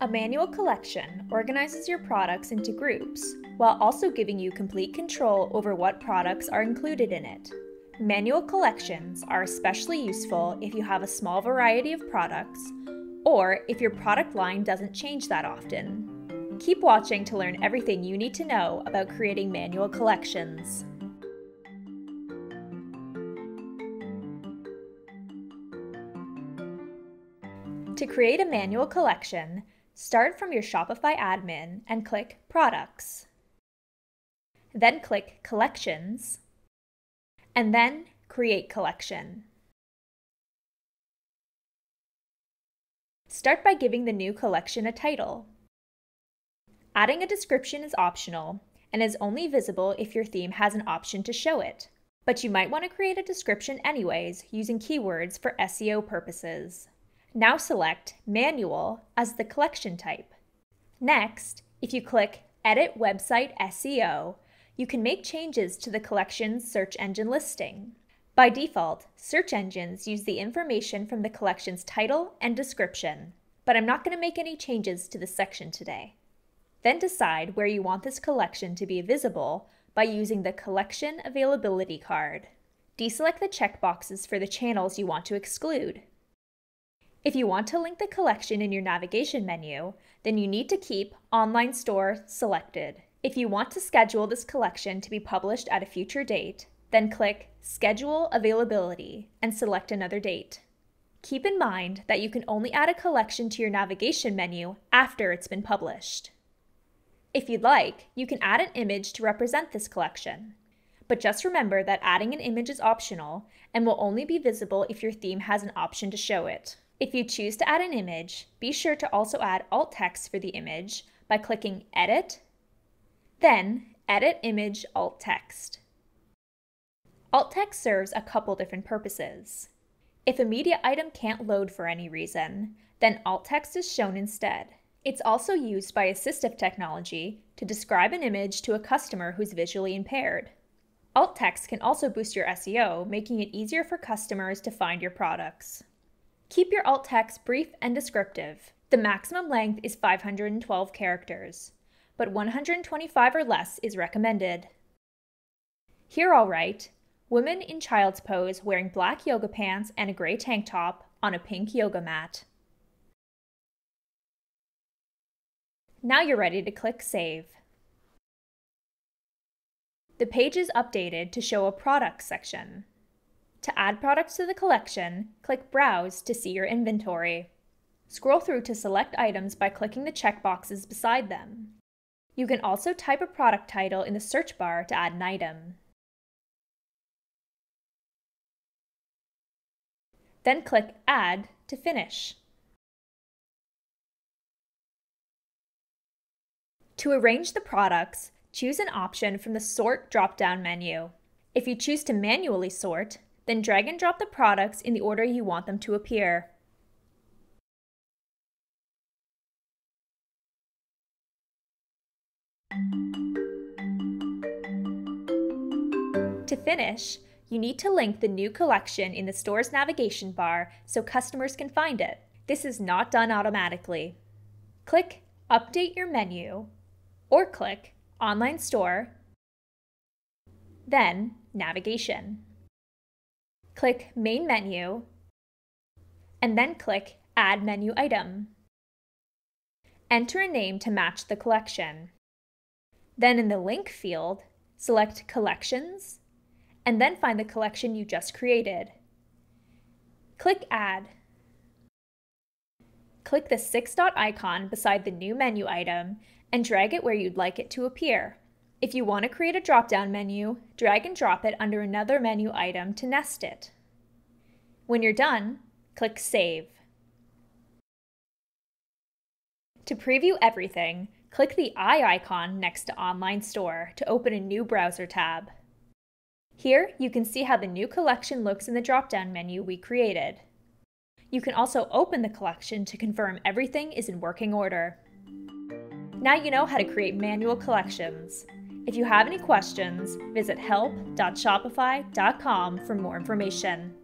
A manual collection organizes your products into groups while also giving you complete control over what products are included in it. Manual collections are especially useful if you have a small variety of products or if your product line doesn't change that often. Keep watching to learn everything you need to know about creating manual collections. To create a manual collection, start from your Shopify admin and click Products. Then click Collections, and then Create Collection. Start by giving the new collection a title. Adding a description is optional and is only visible if your theme has an option to show it, but you might want to create a description anyways using keywords for SEO purposes. Now select Manual as the collection type. Next, if you click Edit Website SEO, you can make changes to the collection's search engine listing. By default, search engines use the information from the collection's title and description, but I'm not going to make any changes to this section today. Then decide where you want this collection to be visible by using the Collection Availability card. Deselect the checkboxes for the channels you want to exclude. If you want to link the collection in your navigation menu, then you need to keep Online Store selected. If you want to schedule this collection to be published at a future date, then click Schedule Availability and select another date. Keep in mind that you can only add a collection to your navigation menu after it's been published. If you'd like, you can add an image to represent this collection. But just remember that adding an image is optional and will only be visible if your theme has an option to show it. If you choose to add an image, be sure to also add alt text for the image by clicking Edit, then Edit Image Alt Text. Alt text serves a couple different purposes. If a media item can't load for any reason, then alt text is shown instead. It's also used by assistive technology to describe an image to a customer who's visually impaired. Alt text can also boost your SEO, making it easier for customers to find your products. Keep your alt text brief and descriptive. The maximum length is 512 characters, but 125 or less is recommended. Here I'll write, woman in child's pose wearing black yoga pants and a gray tank top on a pink yoga mat. Now you're ready to click Save. The page is updated to show a Products section. To add products to the collection, click Browse to see your inventory. Scroll through to select items by clicking the checkboxes beside them. You can also type a product title in the search bar to add an item. Then click Add to finish. To arrange the products, choose an option from the Sort drop-down menu. If you choose to manually sort, then drag and drop the products in the order you want them to appear. To finish, you need to link the new collection in the store's navigation bar so customers can find it. This is not done automatically. Click Update Your Menu, or click Online Store, then Navigation. Click Main Menu, and then click Add Menu Item. Enter a name to match the collection. Then in the Link field, select Collections, and then find the collection you just created. Click Add. Click the 6-dot icon beside the new menu item and drag it where you'd like it to appear. If you want to create a drop-down menu, drag and drop it under another menu item to nest it. When you're done, click Save. To preview everything, click the eye icon next to Online Store to open a new browser tab. Here, you can see how the new collection looks in the drop-down menu we created. You can also open the collection to confirm everything is in working order. Now you know how to create manual collections. If you have any questions, visit help.shopify.com for more information.